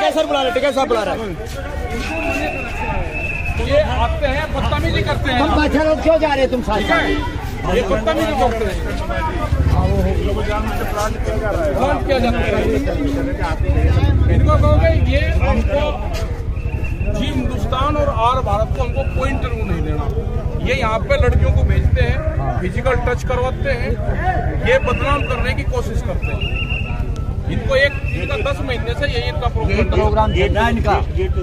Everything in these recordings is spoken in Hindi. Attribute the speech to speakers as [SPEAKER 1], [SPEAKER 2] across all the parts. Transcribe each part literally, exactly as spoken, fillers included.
[SPEAKER 1] टिकैत सर बुला रहे, टिकैत साहब बुला रहे।
[SPEAKER 2] ये आते हैं बदतमीजी करते हैं।
[SPEAKER 3] हम बच्चे लोग क्यों जा रहे हैं तुम साथ?
[SPEAKER 2] ये बदतमीजी करते हैं। फ्रॉड किया जाता है। इनको कहोगे ये हमको जी हिंदुस्तान और आर भारत को हमको कोई इंटरव्यू नहीं देना। ये यहाँ पे लड़कियों को भेजते हैं, फिजिकल टच करवाते हैं, ये बदनाम करने की कोशिश करते हैं। इनको एक इनका दस महीने से यही इनका प्रोग्राम
[SPEAKER 3] प्रोग्राम चल रहा है इनका।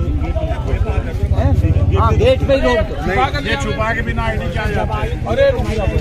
[SPEAKER 3] हाँ, गेट पे ही लोग
[SPEAKER 2] छुपा के बिना आईडी क्या जाता है। अरे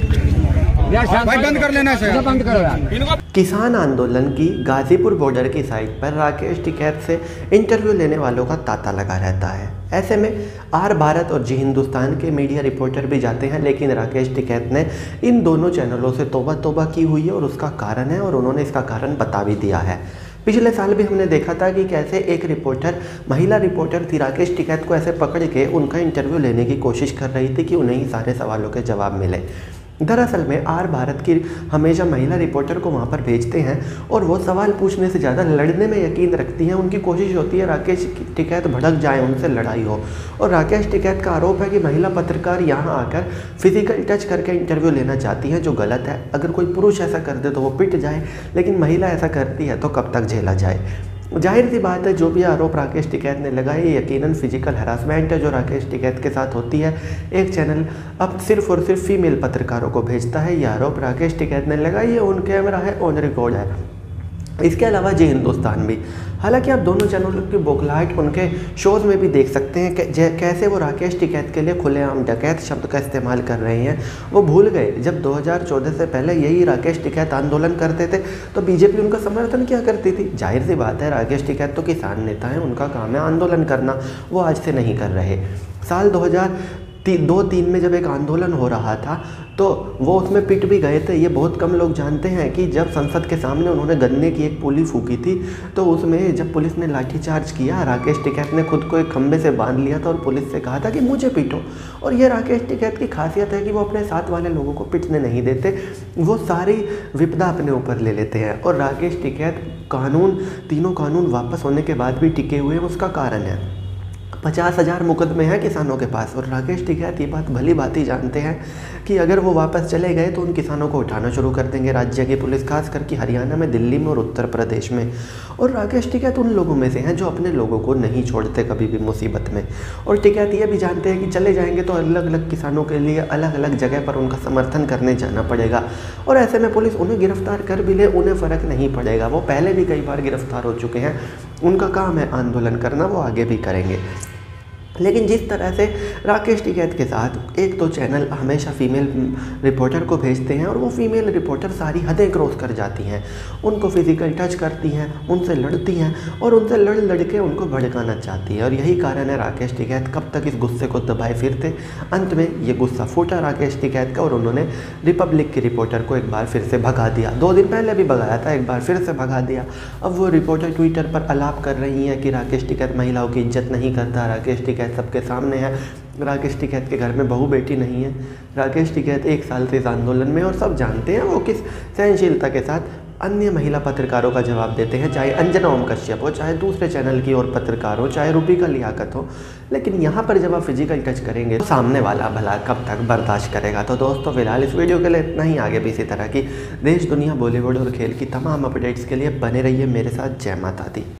[SPEAKER 1] भाई बंद कर लेना सर,
[SPEAKER 3] बंद करो यार।
[SPEAKER 4] किसान आंदोलन की गाजीपुर बॉर्डर की साइट पर राकेश टिकैत से इंटरव्यू लेने वालों का तांता लगा रहता है। ऐसे में आर भारत और जी हिंदुस्तान के मीडिया रिपोर्टर भी जाते हैं, लेकिन राकेश टिकैत ने इन दोनों चैनलों से तौबा तौबा की हुई है और उसका कारण है, और उन्होंने इसका कारण बता भी दिया है। पिछले साल भी हमने देखा था कि कैसे एक रिपोर्टर, महिला रिपोर्टर थी, राकेश टिकैत को ऐसे पकड़ के उनका इंटरव्यू लेने की कोशिश कर रही थी कि उन्हें ही सारे सवालों के जवाब मिले। दरअसल में आर भारत की हमेशा महिला रिपोर्टर को वहाँ पर भेजते हैं और वो सवाल पूछने से ज़्यादा लड़ने में यकीन रखती हैं। उनकी कोशिश होती है राकेश टिकैत भड़क जाए, उनसे लड़ाई हो। और राकेश टिकैत का आरोप है कि महिला पत्रकार यहाँ आकर फिजिकल टच करके इंटरव्यू लेना चाहती हैं, जो गलत है। अगर कोई पुरुष ऐसा कर दे तो वो पिट जाए, लेकिन महिला ऐसा करती है तो कब तक झेला जाए। जाहिर सी बात है, जो भी आरोप राकेश टिकैत ने लगाए ये यकीनन फिजिकल हरासमेंट है जो राकेश टिकैत के साथ होती है। एक चैनल अब सिर्फ और सिर्फ फीमेल पत्रकारों को भेजता है, ये आरोप राकेश टिकैत ने लगाई है, ऑन कैमरा है, ऑन रिकॉर्ड है। इसके अलावा जी हिंदुस्तान भी, हालांकि आप दोनों चैनलों की बौखलाहट उनके शोज़ में भी देख सकते हैं कि कैसे वो राकेश टिकैत के लिए खुलेआम डकैत शब्द का इस्तेमाल कर रहे हैं। वो भूल गए जब दो हज़ार चौदह से पहले यही राकेश टिकैत आंदोलन करते थे तो बीजेपी उनका समर्थन क्या करती थी। जाहिर सी बात है, राकेश टिकैत तो किसान नेता हैं, उनका काम है आंदोलन करना, वो आज से नहीं कर रहे। साल दो हज़ार ती, दो तीन में जब एक आंदोलन हो रहा था तो वो उसमें पिट भी गए थे। ये बहुत कम लोग जानते हैं कि जब संसद के सामने उन्होंने गन्ने की एक पुली फूकी थी तो उसमें जब पुलिस ने लाठीचार्ज किया, राकेश टिकैत ने खुद को एक खंबे से बांध लिया था और पुलिस से कहा था कि मुझे पीटो। और ये राकेश टिकैत की खासियत है कि वो अपने साथ वाले लोगों को पिटने नहीं देते, वो सारी विपदा अपने ऊपर ले लेते हैं। और राकेश टिकैत कानून, तीनों कानून वापस होने के बाद भी टिके हुए हैं, उसका कारण है पचास हज़ार मुकदमे हैं किसानों के पास। और राकेश टिकैत ये बात भली बात ही जानते हैं कि अगर वो वापस चले गए तो उन किसानों को उठाना शुरू कर देंगे राज्य की पुलिस, खास करके हरियाणा में, दिल्ली में और उत्तर प्रदेश में। और राकेश टिकैत उन लोगों में से हैं जो अपने लोगों को नहीं छोड़ते कभी भी मुसीबत में। और टिकैत ये भी जानते हैं कि चले जाएंगे तो अलग अलग किसानों के लिए अलग अलग जगह पर उनका समर्थन करने जाना पड़ेगा, और ऐसे में पुलिस उन्हें गिरफ्तार कर भी ले उन्हें फ़र्क नहीं पड़ेगा। वो पहले भी कई बार गिरफ्तार हो चुके हैं, उनका काम है आंदोलन करना, वो आगे भी करेंगे। लेकिन जिस तरह से राकेश टिकैत के साथ एक तो चैनल हमेशा फीमेल रिपोर्टर को भेजते हैं और वो फीमेल रिपोर्टर सारी हदें क्रॉस कर जाती हैं, उनको फिजिकल टच करती हैं, उनसे लड़ती हैं और उनसे लड़ लड़ के उनको भड़काना चाहती है। और यही कारण है राकेश टिकैत कब तक इस गुस्से को दबाए फिरते। अंत में ये गुस्सा फूटा राकेश टिकैत का और उन्होंने रिपब्लिक की रिपोर्टर को एक बार फिर से भगा दिया। दो दिन पहले भी भगाया था, एक बार फिर से भगा दिया। अब वो रिपोर्टर ट्विटर पर अलाप कर रही हैं कि राकेश टिकैत महिलाओं की इज्जत नहीं करता, राकेश टिकैत सबके सामने है, राकेश टिकैत के घर में बहू बेटी नहीं है। राकेश टिकैत एक साल से इस आंदोलन में, और सब जानते हैं वो किस सहनशीलता के साथ अन्य महिला पत्रकारों का जवाब देते हैं, चाहे अंजना ओम कश्यप हो, चाहे दूसरे चैनल की और पत्रकार हो, चाहे रूबिका लियाकत हो। लेकिन यहाँ पर जब आप फिजिकल टच करेंगे तो सामने वाला भला कब तक बर्दाश्त करेगा। तो दोस्तों फिलहाल इस वीडियो के लिए इतना ही। आगे भी इसी तरह की देश दुनिया बॉलीवुड और खेल की तमाम अपडेट्स के लिए बने रहिए मेरे साथ। जय माता दी।